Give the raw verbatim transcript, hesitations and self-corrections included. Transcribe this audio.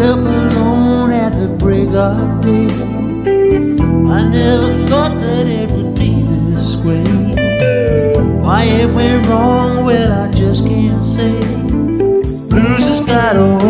up alone at the break of day. I never thought that it would be this way. Why it went wrong, well I just can't say. Blues has got a